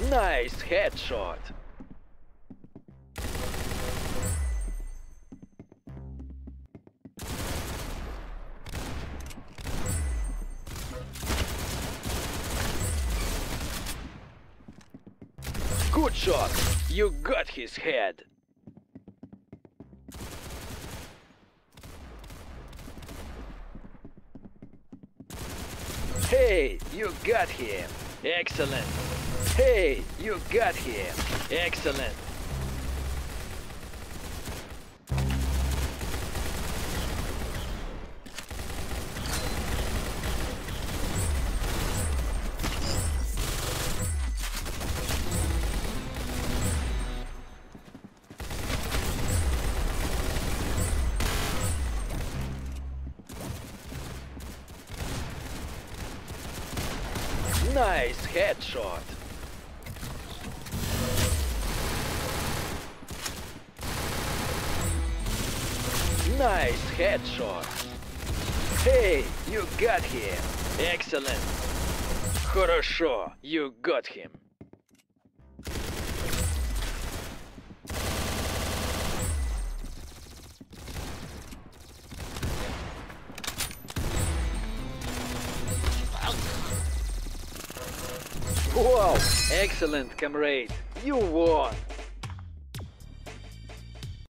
Nice headshot. Good shot. You got his head. Hey, you got him. Excellent. Hey, you got him. Excellent. Nice headshot. Nice headshot. Hey, you got him. Excellent. Хорошо, you got him. Wow, excellent, comrade. You won.